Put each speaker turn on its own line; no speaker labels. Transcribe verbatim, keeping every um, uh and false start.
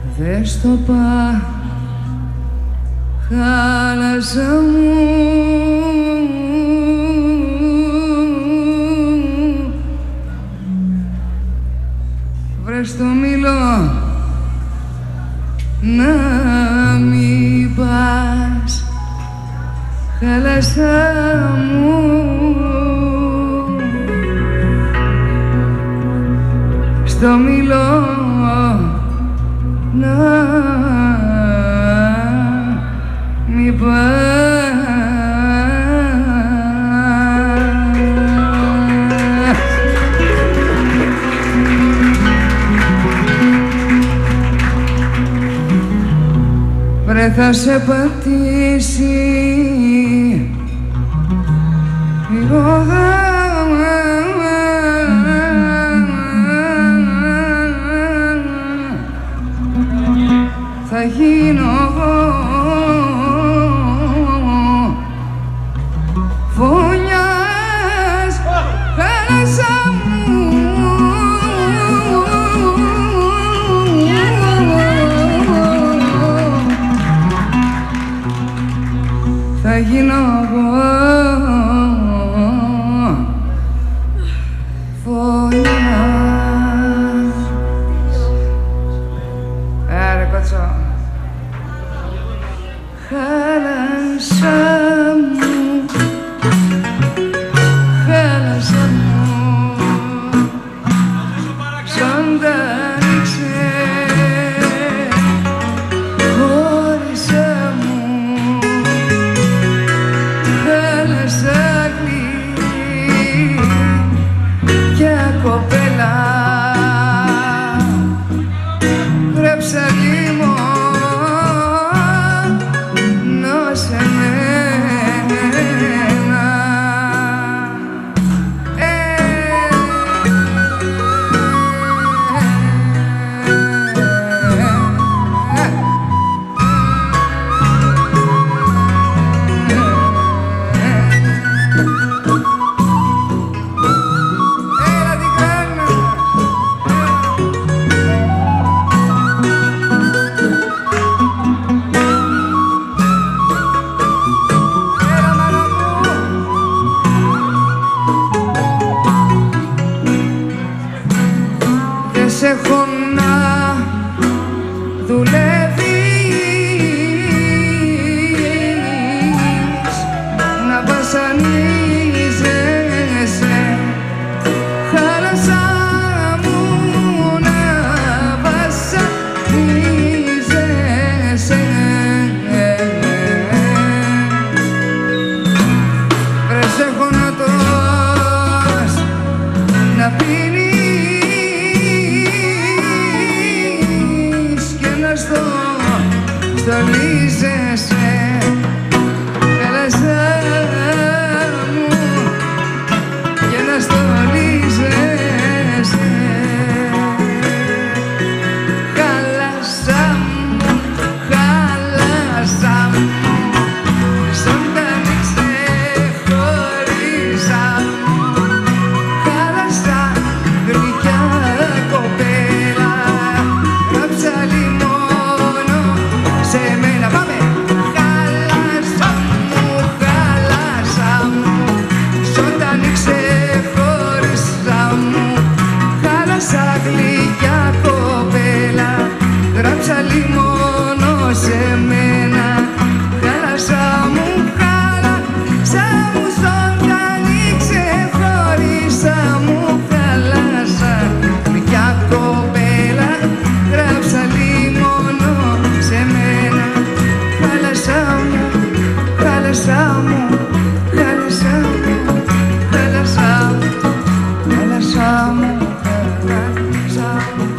Δες το πα, χάλασα μου, βρες το μήλο να μη πας, χάλασα μου, στο μήλο να μη πας. Βρε θα σε πατήσει η ρόδα, θα γίνω εγώ φωνιάς, χάλασα μου, θα γίνω εγώ φωνιάς. Άρε κότσο. Χάλασα μου, χάλασα μου, ζωντάνιξε, χώρισα μου, χάλασα γλυκιά κοπέλα, γράψα λίμω σε μένα. Σε έχω να δουλεύεις, να βασανίζεσαι, χάλασα μου, να βασανίζεσαι. Βρε σε έχω να τρως, να πίνεις στο, στολίζεσαι, χάλασα μου, και να στολίζεσαι, χάλασα μου, χάλασα μου, ζωντανή ξεχώρισα μου, χάλασα γλυκιά κοπέλα, γράψα λίμω σε μένα, πάμε! Χάλασα μου, χάλασα μου, ζωντανή ξεχώρισα μου, χάλασα γλυκιά κοπέλα, γράψα λίμωνο σε μένα, χάλασα μου, χάλασα μου, ζωντανή ξεχώρισα μου, χάλασα γλυκιά κοπέλα, γράψα λίμωνο σε μένα, χάλασα μου, χάλασα μου, χάλασα μου, χάλασα μου, χάλασα μου, χάλασα μου.